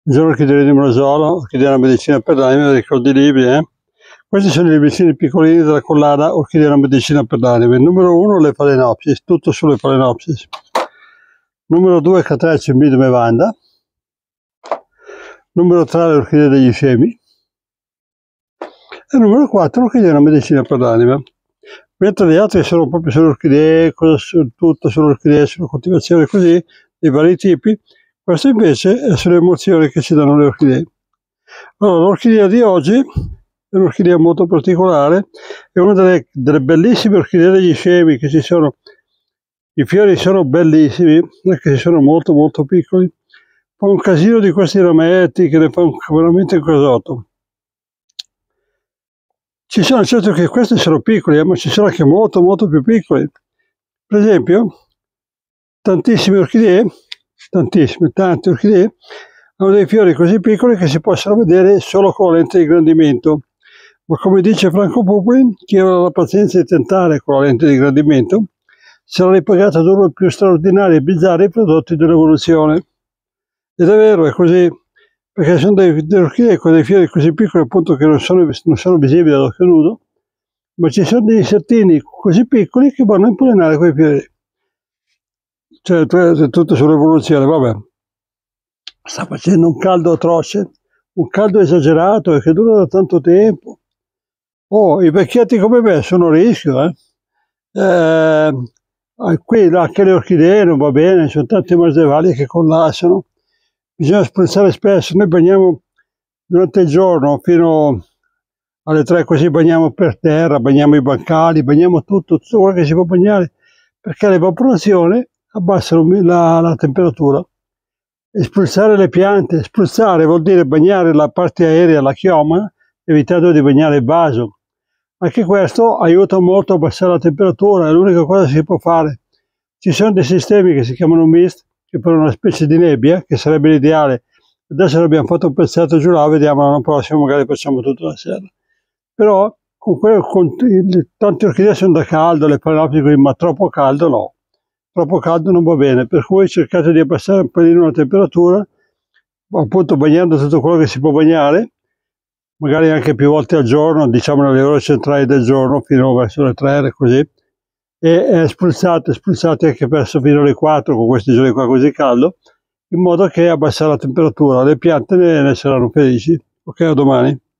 Buongiorno, orchidea di Mrosolo, orchidea della medicina per l'anima, ricordi i libri, eh? Questi sono i libricini piccolini della collana Orchidea della medicina per l'anima. Il numero 1, le Phalaenopsis, tutto sulle Phalaenopsis. Numero 2, Catracea Midum e Vanda. Numero 3, le orchidee degli scemi. E numero 4, orchidea della medicina per l'anima. Mentre gli altri sono proprio sulle orchidee, tutto sulle orchidee, sulle coltivazioni così, di vari tipi. Questo invece è sulle emozioni che ci danno le orchidee. Allora, l'orchidea di oggi è un'orchidea molto particolare, è una delle bellissime orchidee degli scemi che ci sono. I fiori sono bellissimi, anche se sono molto molto piccoli. Fa un casino di questi rametti che ne fa veramente un casotto. Ci sono, certo che questi sono piccoli, ma ci sono anche molto molto più piccoli. Per esempio, tantissime orchidee, tante orchidee, hanno dei fiori così piccoli che si possono vedere solo con la lente di ingrandimento. Ma come dice Franco Pupin, chi avrà la pazienza di tentare con la lente di ingrandimento sarà ripagato ad uno dei più straordinari e bizzarri prodotti dell'evoluzione. Ed è vero, è così, perché sono delle orchidee con dei fiori così piccoli appunto che non sono visibili all'occhio nudo, ma ci sono degli insettini così piccoli che vanno a impollinare quei fiori. Cioè, è tutto sull'evoluzione, vabbè. Sta facendo un caldo atroce, un caldo esagerato e che dura da tanto tempo. Oh, i vecchietti come me sono a rischio, qui anche le orchidee non va bene, ci sono tanti masevali che collassano. Bisogna spruzzare spesso, noi bagniamo durante il giorno fino alle 3, così bagniamo per terra, bagniamo i bancali, bagniamo tutto quello che si può bagnare, perché l'evaporazione abbassa la temperatura. E spruzzare le piante, spruzzare vuol dire bagnare la parte aerea, la chioma, evitando di bagnare il vaso. Anche questo aiuta molto a abbassare la temperatura, è l'unica cosa che si può fare. Ci sono dei sistemi che si chiamano mist, che per una specie di nebbia, che sarebbe l'ideale. Adesso l'abbiamo fatto un pezzetto giù là, vediamo l'anno prossimo, magari facciamo tutta la sera. Però tante orchidee sono da caldo, le Phalaenopsis, ma troppo caldo no. Troppo caldo non va bene, per cui cercate di abbassare un pelino la temperatura, appunto bagnando tutto quello che si può bagnare, magari anche più volte al giorno, diciamo nelle ore centrali del giorno, fino verso le 3 così, e spruzzate anche verso fino alle 4 con questi giorni qua così caldo, in modo che abbassare la temperatura, le piante ne saranno felici. Ok, a domani.